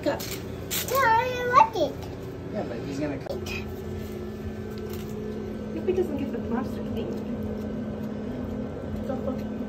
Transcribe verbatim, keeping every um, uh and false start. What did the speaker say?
up. No, I like it. Yeah, but he's gonna come. If he doesn't get the plastic thing. Don't look.